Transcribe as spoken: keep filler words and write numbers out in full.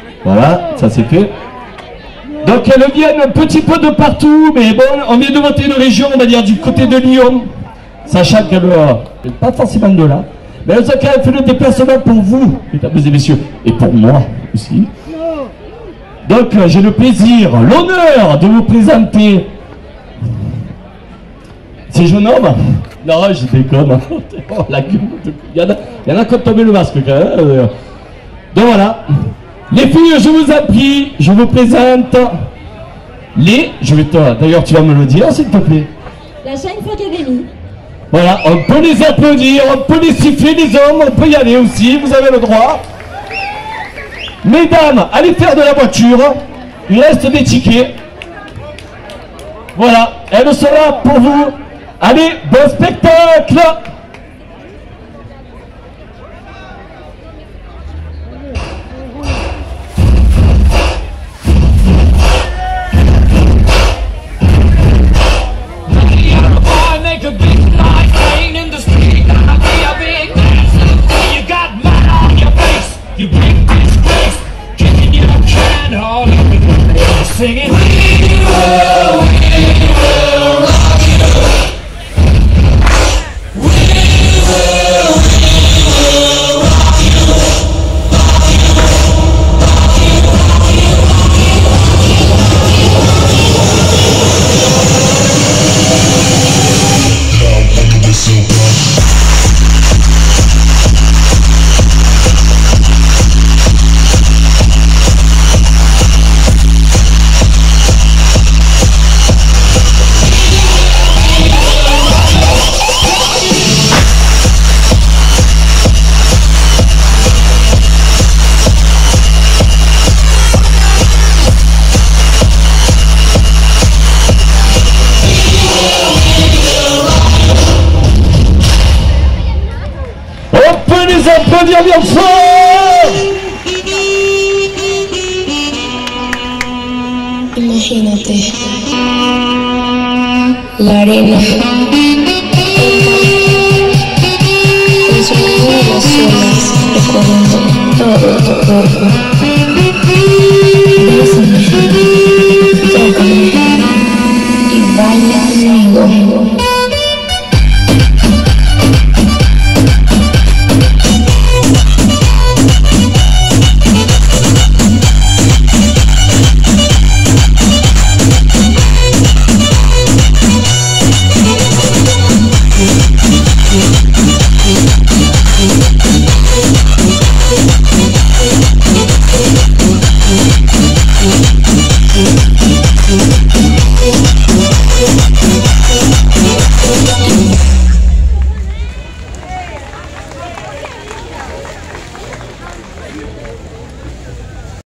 Voilà, ça c'est fait. Donc elles viennent un petit peu de partout, mais bon, on vient de voter une région, on va dire, du côté de Lyon, sachant qu'elle n'est pas forcément de là. Mais elles ont quand même fait le déplacement pour vous, mesdames et messieurs, et pour moi aussi. Donc j'ai le plaisir, l'honneur de vous présenter ces jeunes hommes. Non, je déconne. Oh, la gueule. Il y en a, il y en a qui ont tombé le masque quand même. Donc voilà. Les filles, je vous en prie, je vous présente les... Je vais te... D'ailleurs, tu vas me le dire, s'il te plaît. La Shine Academy. Voilà, on peut les applaudir, on peut les siffler, les hommes, on peut y aller aussi, vous avez le droit. Mesdames, allez faire de la voiture, il reste des tickets. Voilà, elle sera pour vous. Allez, bon spectacle! Singing, we will, we will rock you. We will, we will rock you. Rock you, rock you, rock you, rock you, rock you. Now I'm gonna so proud. Les applaudir bien fort. Imagínate la arena, el sonido de las olas recorriendo todo tu cuerpo. Ves